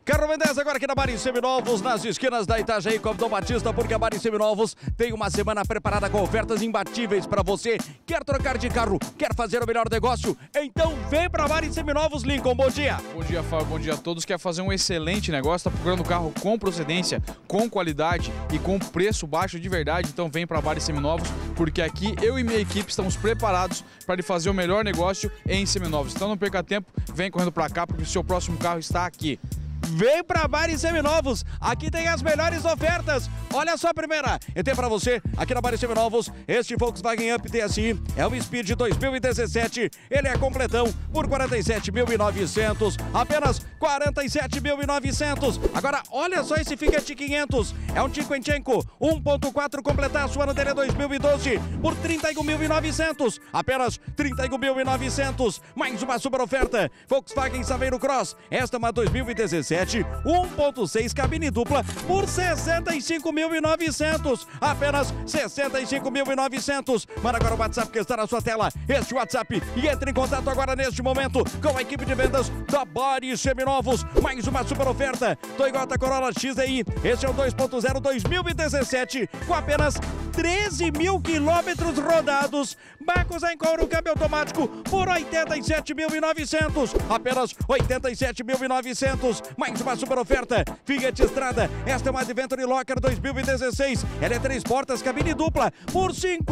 Carro Mendes agora aqui na Bari Seminovos, nas esquinas da Itajaí com Dom Batista, porque a Bari Seminovos tem uma semana preparada com ofertas imbatíveis para você. Quer trocar de carro? Quer fazer o melhor negócio? Então vem para a Bari Seminovos, Lincoln. Bom dia. Bom dia, Fábio. Bom dia a todos. Quer fazer um excelente negócio? Está procurando carro com procedência, com qualidade e com preço baixo de verdade? Então vem para a Bari Seminovos, porque aqui eu e minha equipe estamos preparados para lhe fazer o melhor negócio em seminovos. Então não perca tempo, vem correndo para cá, porque o seu próximo carro está aqui. Vem pra Bari Seminovos, aqui tem as melhores ofertas. Olha só a primeira, eu tenho pra você, aqui na Bari Seminovos, este Volkswagen Up TSI é um Speed 2017, ele é completão por 47.900, apenas 47.900. Agora, olha só esse Fiat 500, é um Cinquecento 1.4 completaço, o ano dele é 2012, por 31.900, apenas 31.900. Mais uma super oferta, Volkswagen Saveiro Cross, esta é uma 2017, 1.6 cabine dupla por 65.900, apenas 65.900. Manda agora o WhatsApp que está na sua tela, este WhatsApp, e entre em contato agora neste momento com a equipe de vendas da Bari Seminovos. Mais uma super oferta, Toyota Corolla XEI, esse é o 2.0 2017, com apenas 13 mil quilômetros rodados, bancos em couro, câmbio automático por 87.900, apenas 87.900. Mais uma super oferta, Fiat Strada, esta é uma Adventure Locker 2016, ela é 3 portas, cabine dupla, por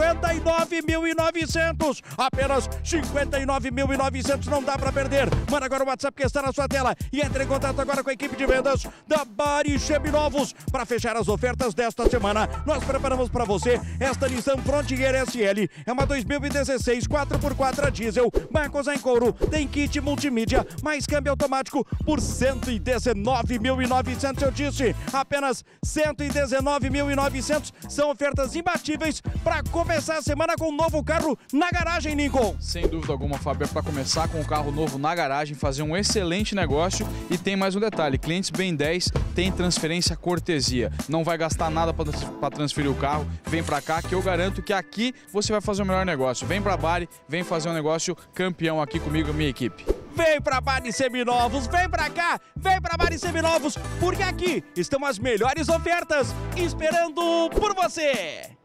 59.900, apenas 59.900, não dá para perder. Manda agora o WhatsApp que está na sua tela e entre em contato agora com a equipe de vendas da Bari Seminovos. Para fechar as ofertas desta semana, nós preparamos para você esta Nissan Frontier SL, é uma 2016 4x4 a diesel, bancos em couro, tem kit multimídia, mais câmbio automático por 119.900, eu disse, apenas 119.900. São ofertas imbatíveis para começar a semana com um novo carro na garagem, Lincoln. Sem dúvida alguma, Fábio, é para começar com um carro novo na garagem, fazer um excelente negócio. E tem mais um detalhe, clientes bem 10 tem transferência cortesia, não vai gastar nada para transferir o carro. Vem para cá que eu garanto que aqui você vai fazer o melhor negócio. Vem para Bari, vem fazer um negócio campeão aqui comigo e minha equipe. Vem pra Bari Seminovos, vem pra cá, vem pra Bari Seminovos, porque aqui estão as melhores ofertas esperando por você.